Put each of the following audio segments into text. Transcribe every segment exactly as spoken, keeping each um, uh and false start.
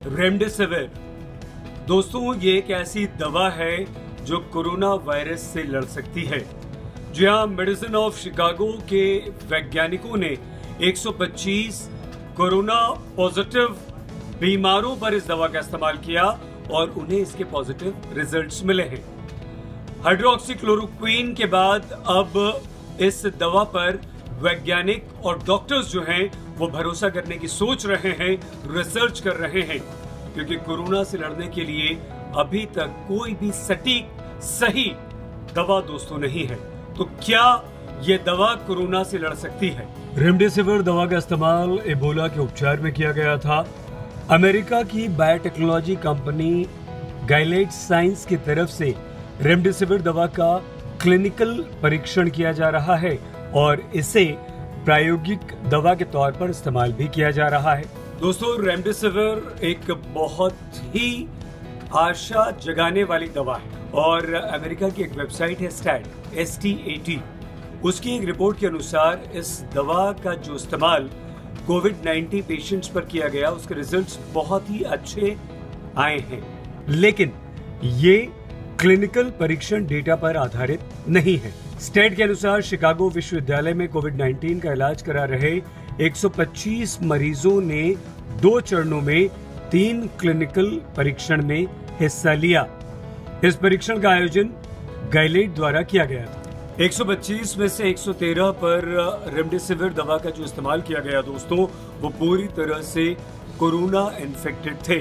Remdesivir दोस्तों, ये एक ऐसी दवा है जो कोरोना वायरस से लड़ सकती है। जी हाँ, मेडिसिन ऑफ शिकागो के वैज्ञानिकों ने एक सौ पच्चीस कोरोना पॉजिटिव बीमारों पर इस दवा का इस्तेमाल किया और उन्हें इसके पॉजिटिव रिजल्ट्स मिले हैं। हाइड्रोक्सीक्लोरोक्वीन के बाद अब इस दवा पर वैज्ञानिक और डॉक्टर्स जो हैं वो भरोसा करने की सोच रहे हैं, रिसर्च कर रहे हैं, क्योंकि कोरोना से लड़ने के लिए अभी तक कोई भी सटीक सही दवा दोस्तों नहीं है। तो क्या ये दवा कोरोना से लड़ सकती है? रेमडेसिविर दवा का इस्तेमाल एबोला के उपचार में किया गया था। अमेरिका की बायोटेक्नोलॉजी कंपनी गाइलेड साइंस की तरफ से रेमडेसिविर दवा का क्लिनिकल परीक्षण किया जा रहा है और इसे प्रायोगिक दवा के तौर पर इस्तेमाल भी किया जा रहा है। दोस्तों, रेमडेसिविर एक बहुत ही आशा जगाने वाली दवा है और अमेरिका की एक वेबसाइट है STAT S T A T, उसकी एक रिपोर्ट के अनुसार इस दवा का जो इस्तेमाल कोविड नाइनटीन पेशेंट्स पर किया गया उसके रिजल्ट्स बहुत ही अच्छे आए हैं, लेकिन ये क्लिनिकल परीक्षण डेटा पर आधारित नहीं है। स्टेट के अनुसार शिकागो विश्वविद्यालय में कोविड नाइनटीन का इलाज करा रहे एक सौ पच्चीस मरीजों ने दो चरणों में तीन क्लिनिकल परीक्षण में हिस्सा लिया। इस परीक्षण का आयोजन गाइलेड द्वारा किया गया था। एक सौ पच्चीस में से एक सौ तेरह पर रेमडेसिविर दवा का जो इस्तेमाल किया गया दोस्तों, वो पूरी तरह से कोरोना इन्फेक्टेड थे।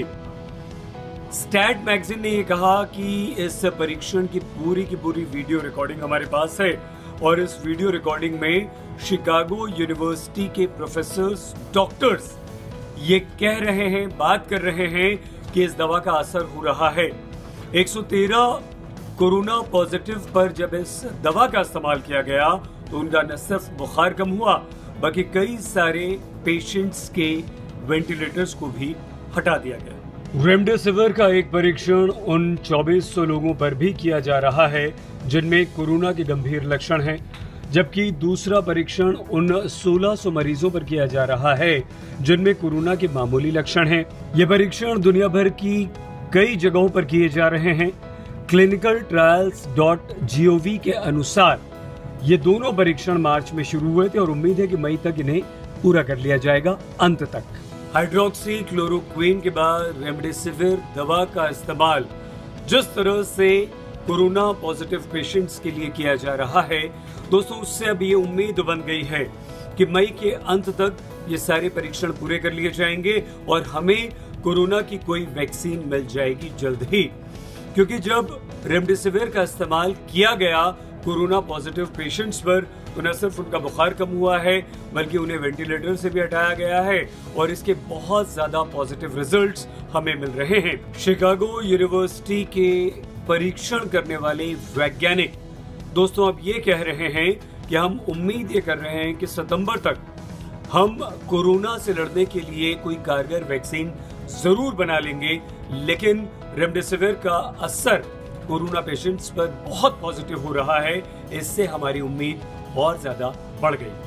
स्टैट मैगजीन ने ये कहा कि इस परीक्षण की पूरी की पूरी वीडियो रिकॉर्डिंग हमारे पास है और इस वीडियो रिकॉर्डिंग में शिकागो यूनिवर्सिटी के प्रोफेसर्स, डॉक्टर्स ये कह रहे हैं, बात कर रहे हैं कि इस दवा का असर हो रहा है। एक सौ तेरह कोरोना पॉजिटिव पर जब इस दवा का इस्तेमाल किया गया तो उनका न सिर्फ बुखार कम हुआ बल्कि कई सारे पेशेंट्स के वेंटिलेटर्स को भी हटा दिया गया। रेमडेसिविर का एक परीक्षण उन चौबीस सौ लोगों पर भी किया जा रहा है जिनमें कोरोना के गंभीर लक्षण हैं, जबकि दूसरा परीक्षण उन सोलह सौ मरीजों पर किया जा रहा है जिनमें कोरोना के मामूली लक्षण हैं। ये परीक्षण दुनिया भर की कई जगहों पर किए जा रहे हैं। Clinical trials dot G O V के अनुसार ये दोनों परीक्षण मार्च में शुरू हुए थे और उम्मीद है कि मई तक इन्हें पूरा कर लिया जाएगा, अंत तक। हाइड्रोक्सीक्लोरोक्वीन के बाद रेमडेसिविर दवा का इस्तेमाल जिस तरह से कोरोना पॉजिटिव पेशेंट्स के लिए किया जा रहा है दोस्तों, उससे अब ये उम्मीद बन गई है कि मई के अंत तक ये सारे परीक्षण पूरे कर लिए जाएंगे और हमें कोरोना की कोई वैक्सीन मिल जाएगी जल्द ही, क्योंकि जब रेमडेसिविर का इस्तेमाल किया गया कोरोना पॉजिटिव पेशेंट्स पर तो न सिर्फ उनका बुखार कम हुआ है बल्कि उन्हें वेंटिलेटर से भी हटाया गया है और इसके बहुत ज्यादा पॉजिटिव रिजल्ट्स हमें मिल रहे हैं। शिकागो यूनिवर्सिटी के परीक्षण करने वाले वैज्ञानिक दोस्तों अब ये कह रहे हैं कि हम उम्मीद ये कर रहे हैं कि सितंबर तक हम कोरोना से लड़ने के लिए कोई कारगर वैक्सीन जरूर बना लेंगे, लेकिन रेमडेसिविर का असर कोरोना पेशेंट्स पर बहुत पॉजिटिव हो रहा है, इससे हमारी उम्मीद और ज्यादा बढ़ गई।